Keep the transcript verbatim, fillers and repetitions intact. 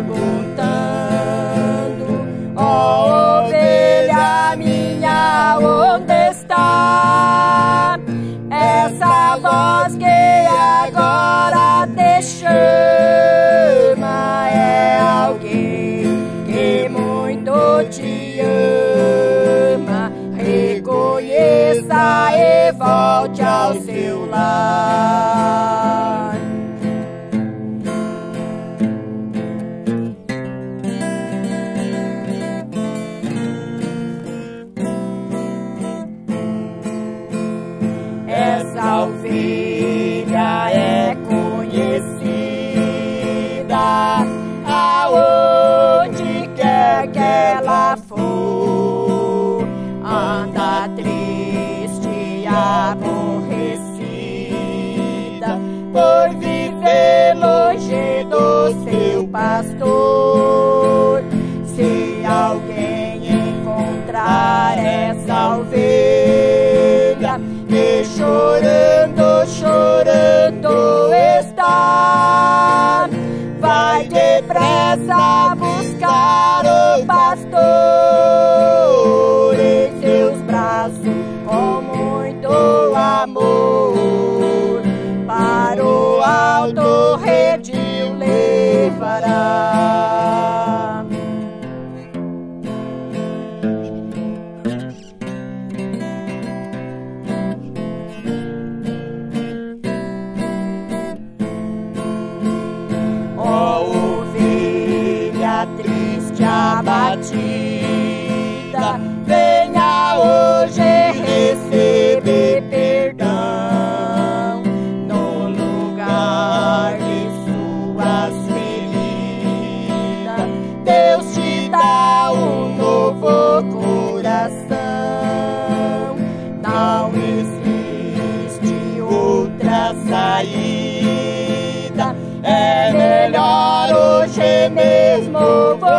perguntando: ó ovelha minha, onde está essa voz que agora te chama? É alguém que muito te ama. Reconheça e volte ao seu lar. Essa ovelha é conhecida aonde quer que ela for. Anda triste, aborrecida por viver longe do seu pastor. Se alguém encontrar essa ovelha e chorando, chorando está, vai depressa buscar o pastor em seus braços com muito amor. Para o alto redil levará. Triste, abatida, venha hoje receber perdão no lugar de suas feridas. Deus te dá um novo coração. Não existe outra saída. É melhor hoje mesmo